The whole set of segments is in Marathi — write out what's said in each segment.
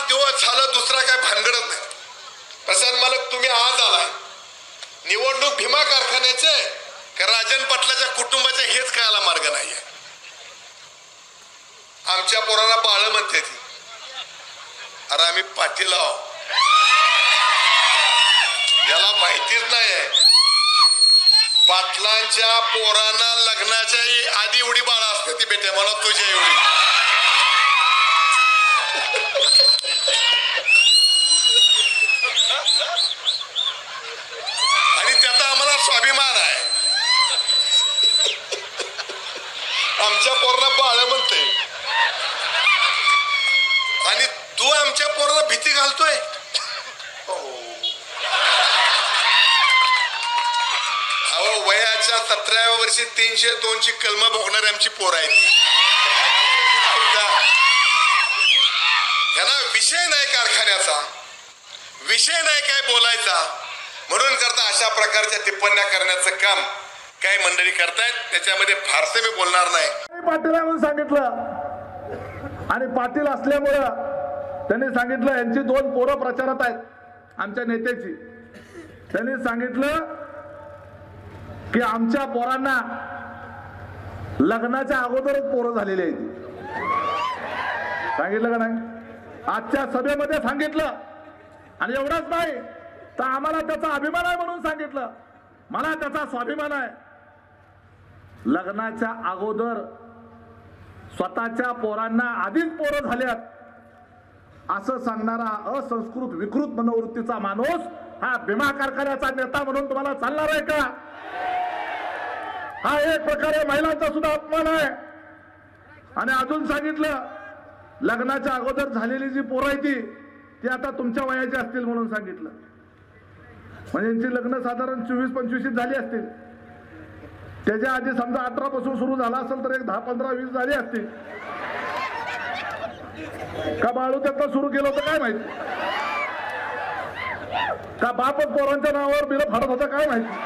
दिवस झालं दुसरा काय भानगडत नाही. प्रशांत मालक तुम्ही आज आलाय, निवडणूक भीमा कारखान्याचे का राजन पाटलाच्या कुटुंबाचे हेच कळायला मार्ग नाहीये. आमच्या पोराला बाळ म्हणते ती, अरे आम्ही पाटील आहोत. याला माहितीच नाहीये पाटलांच्या पोरांना लग्नाच्या आधी एवढी बाळ असते ती बेटे मला तुझ्या एवढी. आणि त्याचा आम्हाला स्वाभिमान आहे. आमच्या पोराला बाळ म्हणते आणि तू आमच्या पोराला भीती घालतोय. वयाच्या 17व्या वर्षी 302ची कलमा भोगणारी आमची पोर आहे ती. त्यांना विषय नाही कारखान्याचा, विषय नाही काय बोलायचा, म्हणून करता अशा प्रकारच्या टिप्पण्या करण्याचं काम काही मंडळी करतायत. त्याच्यामध्ये फारसे मी बोलणार नाही. पाटील म्हणून सांगितलं आणि पाटील असल्यामुळं त्यांनी सांगितलं यांची 2 पोरं प्रचारात आहेत आमच्या नेत्याची. त्यांनी सांगितलं की आमच्या पोरांना लग्नाच्या अगोदरच पोरं झालेली आहेत. सांगितलं का नाही? आजच्या सभेमध्ये सांगितलं. आणि एवढंच नाही तर आम्हाला त्याचा अभिमान आहे म्हणून सांगितलं. मला त्याचा स्वाभिमान आहे. लग्नाच्या अगोदर स्वतःच्या पोरांना आधीच पोरं झाल्यात असं सांगणारा असंस्कृत विकृत मनोवृत्तीचा माणूस हा भीमा कारखान्याचा नेता म्हणून तुम्हाला चालणार आहे का? हा एक प्रकारे महिलांचा सुद्धा अपमान आहे. आणि अजून सांगितलं लग्नाच्या अगोदर झालेली जी पोरं आहे ती आता तुमच्या वयाची असतील म्हणून सांगितलं. म्हणजे यांची लग्न साधारण 24-25 झाली असतील. त्याच्या आधी समजा 18 पासून सुरू झाला असेल तर एक 10, 15, 20 झाली असतील. का बाळू त्याचा सुरू केलं होतं काय माहिती, का बापच पोरांच्या नावावर बिलं फाडत होता काय माहिती.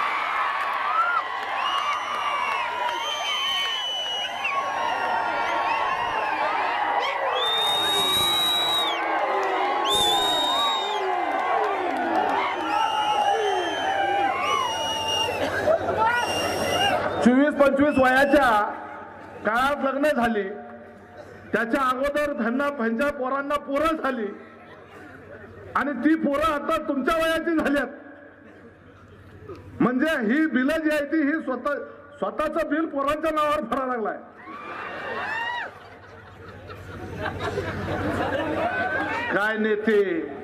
पंचवीस वयाच्या काळात लग्न झाली. त्याच्या अगोदर त्यांच्या पोरांना पोरं झाली आणि ती पोरं आता तुमच्या वयाची झाल्यात. म्हणजे ही बिलं जी आहे ती ही स्वतःचं बिल पोरांच्या नावावर भरायला लागलाय. काय नेते.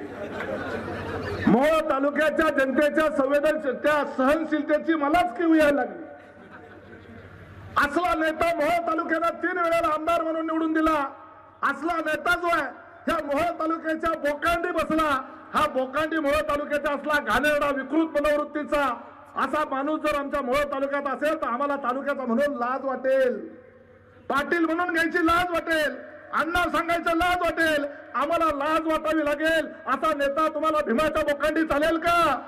मोहोळ तालुक्याच्या जनतेच्या संवेदनशीलता सहनशीलतेची मलाच किव यायला लागली. असला नेता मोहोळ तालुक्याला 3 वेळेला आमदार म्हणून निवडून दिला. असला नेता जो आहे ह्या मोहोळ तालुक्याच्या बोकांडी बसला. हा बोकांडी मोहोळ तालुक्याचा असला घाणेरडा विकृत मनोवृत्तीचा असा माणूस जर आमच्या मोहोळ तालुक्यात असेल तर आम्हाला तालुक्याचा म्हणून लाज वाटेल. पाटील म्हणून घ्यायची लाज वाटेल. अण्णा सांगायचं लाज वाटेल. आम्हाला लाज वाटावी लागेल. असा नेता तुम्हाला भीमाच्या बोकांडी चालेल का?